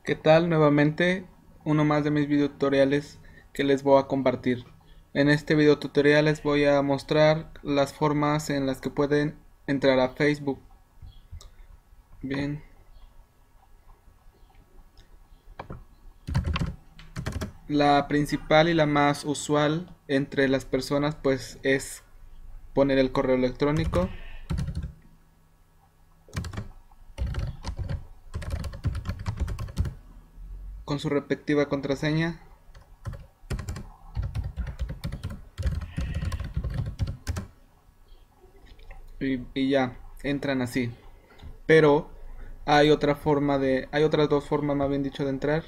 ¿Qué tal? Nuevamente, uno más de mis videotutoriales que les voy a compartir. En este video tutorial les voy a mostrar las formas en las que pueden entrar a Facebook. Bien, la principal y la más usual entre las personas pues es poner el correo electrónico con su respectiva contraseña y ya entran así. Pero hay otras dos formas más bien dicho de entrar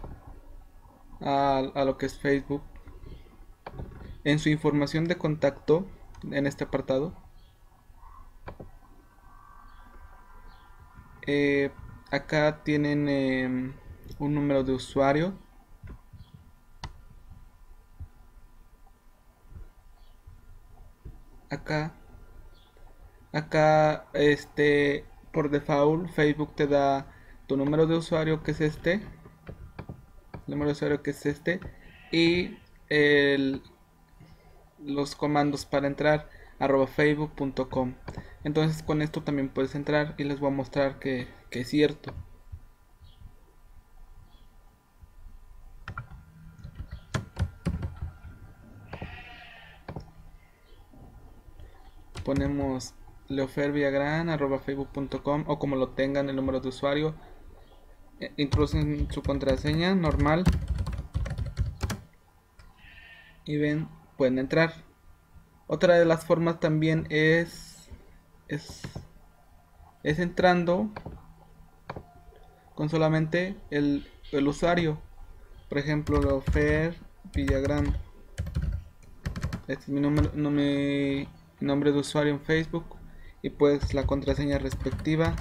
a lo que es Facebook. En su información de contacto, en este apartado, eh, acá tienen un número de usuario. Acá, acá, por default, Facebook te da tu número de usuario que es este, número de usuario que es este, y el, los comandos para entrar @facebook.com. Entonces con esto también puedes entrar y les voy a mostrar que es cierto. Ponemos leoferviagran@facebook.com o como lo tengan el número de usuario, introducen su contraseña normal y ven, pueden entrar. Otra de las formas también es, es entrando con solamente el usuario. Por ejemplo, Leofer Villagrán. Este es mi número, no, mi nombre de usuario en Facebook y pues la contraseña respectiva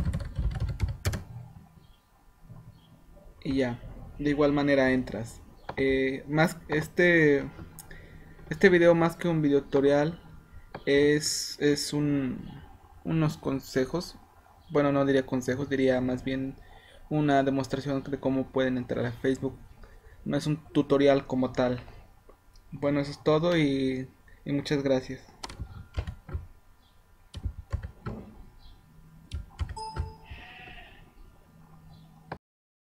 y ya. De igual manera entras. Más este video más que un video tutorial es unos consejos. Bueno, no diría consejos, diría más bien una demostración de cómo pueden entrar a Facebook. No es un tutorial como tal. Bueno, eso es todo y muchas gracias.